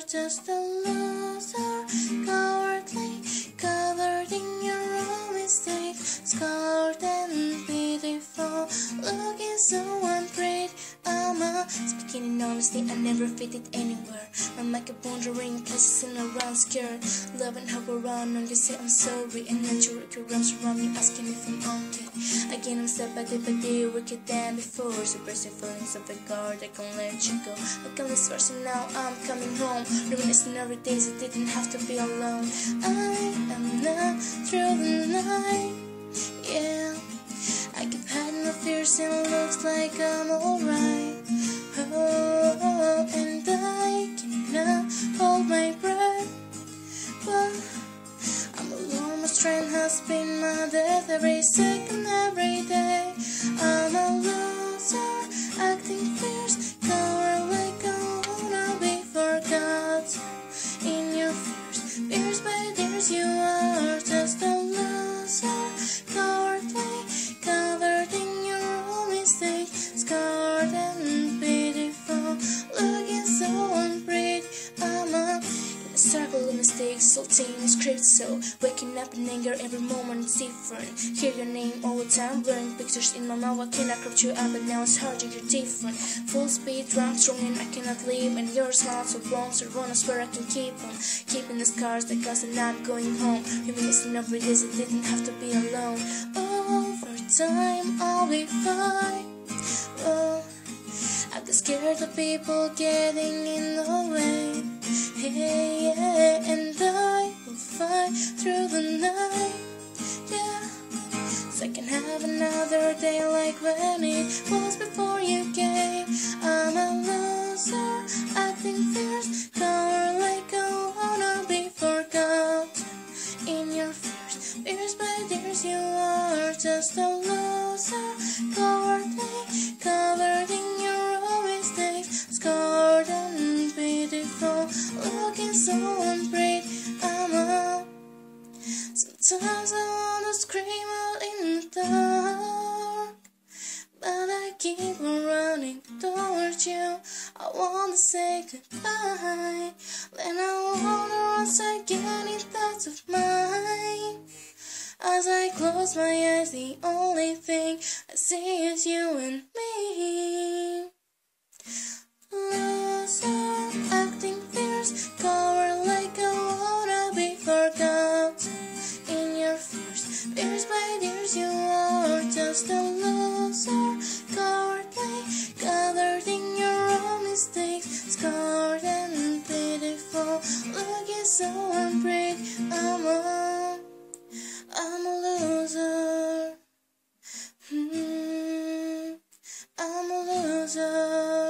just a loser, cowardly, covered in your own mistakes, scarred and pitiful, looking so unafraid. Speaking in honesty, I never fit it anywhere. My mind kept wandering places and around, scared. Love and hope around, and you say I'm sorry, and then you wrap your arms around me, asking if I'm okay. Again, I'm step by day, wicked than before. Suppressing feelings of the guard, I can't let you go. I can this verse and now I'm coming home. Reminiscing every day, so I didn't have to be alone. I am not through the night, yeah. I keep hiding my fears and it looks like I'm alright. Oh, and I cannot hold my breath, but I'm alone. My strength has been my death every second, every day. I'm a loser, acting fierce, coward like I wanna be forgot. In your fears, fears by tears, you are just a loser, cowardly, covered in your own mistakes, scarred and pitiful, looking so unbrave. I'm a circle of mistakes, salting scripts, so waking up in anger every moment is different. Hear your name all the time, blurring pictures in my mind. I cannot crouch you up, but now it's hard to get different. Full speed, drunk, strong, and I cannot leave. And your smile so wrong, so wrong, I swear I can keep them. Keeping the scars that cause and I'm going home. Reminiscing every day, I didn't have to be alone. Over time, I'll be fine. Oh, I get scared of people getting in the way. Hey, yeah, and I will fight through the night, yeah, so I can have another day like when it was before you came. I'm a loser, acting fierce, coward like I wanna be forgot. In your fears, fears by tears, you are just a loser, cowardly, covered in your own mistakes, scarred and pitiful, looking so unbrave. Sometimes I wanna scream out in the dark, but I keep on running towards you. I wanna say goodbye, then I wonder once again in thoughts of mine. As I close my eyes, the only thing I see is you and me. Loser, acting fierce, coward like I wanna be forgot. In your fears, fears by tears, you are just a loser, cowardly, gathered in your own mistakes, scarred and pitiful, looking so unbrave. I'm a loser. I'm a loser.